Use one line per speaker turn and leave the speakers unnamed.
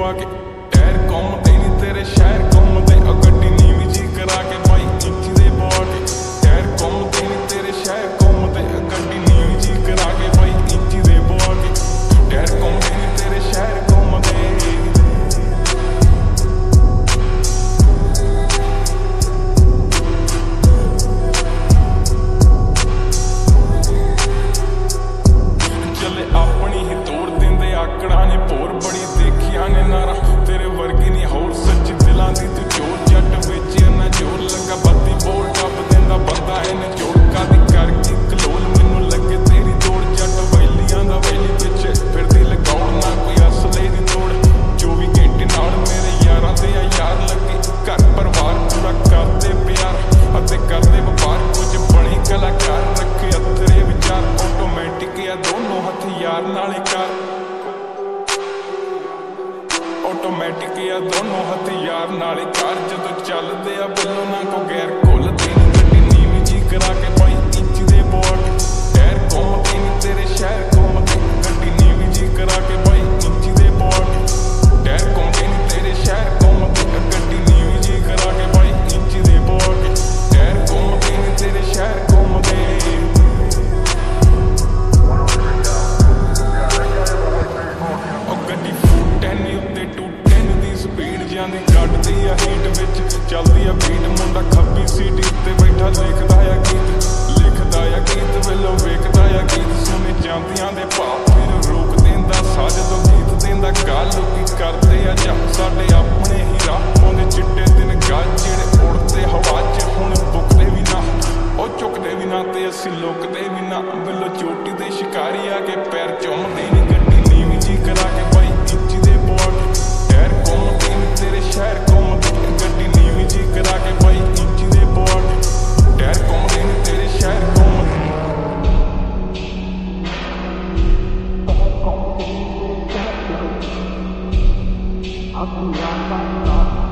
ਪਵਾ ਕੇ ਟਾਇਰ ਘੁੰਮਦੇ ਨੀ ਤੇਰੇ ਸ਼ਹਿਰ ਘੁੰਮਦੇ ਉਹ ਗੱਡੀ ਨੀਵੀਂ ਜੀ ਕਰਾ ਕੇ ਬਾਈ ਇੰਚੀ ਦੇ ਪਵਾ ਕੇ ਟਾਇਰ ਘੁੰਮਦੇ ਨੀ ਤੇਰੇ ਸ਼ਹਿਰ ਘੁੰਮਦੇ ਉਹ ਗੱਡੀ ਨੀਵੀਂ ਜੀ ਕਰਾ ਕੇ ਬਾਈ ਇੰਚੀ ਦੇ ਪਵਾ ਕੇ ਟਾਇਰ ਘੁੰਮਦੇ ਨੀ ਤੇਰੇ ਸ਼ਹਿਰ ਘੁੰਮਦੇ ਚੱਲੇ ਆਪਣੀ ਹੀ ਤੋੜ ਦਿੰਦੇ ਆਕੜਾਂ ਨੇ ਭੋਰ ਬੜੀ ਦੇਖੀਆਂ ਨੇ ਨਾਰਾ ਤੇਰੇ ਵਰਗੀ ਨਹੀਂ ਹੋਰ ਸੱਚੀ ਦਿਲਾਂ ਦੀ ਤੂੰ ਚੋਰ ਜੱਟ ਵਿੱਚ ਨਾ ਜੋਰ ਲੱਗਾ ਬੱਤੀ ਬੋਲ ਟੱਪ ਦਿੰਦਾ ਬੰਦਾ ਇਹਨੇ ਜੋੜ ਕਾਦੀ ਕਰਕੇ ਕਲੋਲ ਮੈਨੂੰ ਲੱਗੇ ਤੇਰੀ ਤੋੜ ਜੱਟ ਵੈਲੀਆਂ ਦਾ ਵੈਲੀ ਵਿੱਚ ਫਿਰਦੀ ਲਗਾਉਣ ਨਾ ਕੋਈ ਅਸਲੇ ਦੀ ਤੋੜ 24 ਘੰਟੇ ਨਾਲ ਮੇਰੇ ਯਾਰਾਂ ਤੇ ਆ ਯਾਰ ਲੱਗੇ ਘਰ ਪਰਿਵਾਰ ਪੂਰਾ ਕਰਦੇ ਪਿਆਰ ਅਤੇ ਕਰਦੇ ਵਪਾਰ ਕੁਝ ਬਣੇ ਕਲਾਕਾਰ ਰੱਖੇ ਅਥਰੇ ਵਿਚਾਰ ਆਟੋਮੈਟਿਕ ਆ ਦੋਨੋਂ ਹਥਿਆਰ ਨਾਲੇ ਕਰ ਆਟੋਮੈਟਿਕ ਆ ਦੋਨੋਂ ਹਥਿਆਰ ਨਾਲੇ ਕਾਰ ਜਦੋਂ ਚੱਲਦੇ ਆ ਬਿੱਲੋ ਨਾ ਕੋ ਗੈਰ ਘੁੱਲਦੇ ਨੀ ਗੱਡੀ ਨੀਵੀਂ ਜੀ ਕਰਾ ਕੇ ਬਾਈ ਇੰਚ ਦੇ ਪਵਾ ਕੇ ਟਾਇਰ ਘੁੰਮਦੇ ਨੀ ਤੇਰੇ ਸ਼ਹਿਰ ਘੁੰਮਦੇ ਗੱਡੀ ਨੀਵੀਂ ਜੀ ਕਰਾ ਕੇ ਬਾਈ ਇੰਚ ਦੇ ਪਵਾ ਕੇ ਟਾਇਰ ਘੁੰਮਦੇ ਨੀ ਤੇਰੇ ਸ਼ਹਿਰ ਘੁੰਮਦੇ ਗੱਡੀ ਨੀਵੀਂ ਜੀ ਕਰਾ ਕੇ ਬਾਈ ਇੰਚ ਦੇ ਪਵਾ ਕੇ ਟਾਇਰ ਘੁੰਮਦੇ ਨੀ ਤੇਰੇ ਸ਼ਹਿਰ ਘੁੰਮਦੇ ਦੀ ਕੱਢਦੀ ਆ ਹੀਟ ਵਿੱਚ ਚੱਲਦੀ ਆ ਬੀਟ ਮੁੰਡਾ ਖੱਬੀ ਸੀਟ ਉੱਤੇ ਬੈਠਾ ਲਿਖਦਾ ਆ ਗੀਤ ਵੇਲੋ ਵੇਖਦਾ ਆ ਗੀਤ ਸੁਣੇ ਜਾਂਦੀਆਂ ਦੇ ਭਾਵ ਫਿਰ ਰੋਕ ਦਿੰਦਾ ਸਾਹ ਜਦੋਂ ਗੀਤ ਦਿੰਦਾ ਗੱਲ ਲੋਕੀ ਕਰਦੇ ਆ ਜਾਂ ਸਾਡੇ ਆਪਣੇ ਹੀ ਰਾਹ ਪਾਉਂਦੇ ਚਿੱਟੇ ਦਿਨ ਗੱਲ ਜਿਹੜੇ ਉੜਦੇ ਹਵਾ 'ਚ ਹੁਣ ਬੁੱਕਦੇ ਵੀ ਨਾ ਉਹ ਚੁੱਕਦੇ ਵੀ ਨਾ ਤੇ ਅਸੀਂ ਲੁਕਦੇ ਵੀ ਨਾ ਵੇਲੋ ਚੋਟੀ ਦੇ ਸ਼ਿਕਾਰੀ ਆ ਕੇ ਪੈਰ ਚੁੰਮਦੇ ਨੀ ਗੱਡੀ ਨੀਵੀਂ ਜੀ ਕਰਾ ਕੇ ਬਾਈ ਇੰਚੀ ਦੇ ਪਵਾ ਕੇ ਟਾਇਰ ਘੁੰਮਦੇ ਨੀ ਤੇਰੇ ਸ਼ਹਿਰ ਘੁੰਮਦੇ ਗੱਡੀ ਨੀਵੀਂ ਜੀ ਕਰਾ ਕੇ ਬਾਈ ਇੰਚੀ ਦੇ ਪਵਾ ਕੇ ਟਾਇਰ ਘੁੰਮਦੇ ਨੀ ਤੇਰੇ ਸ਼ਹਿਰ ਘੁੰਮਦੇ
I'll be right back.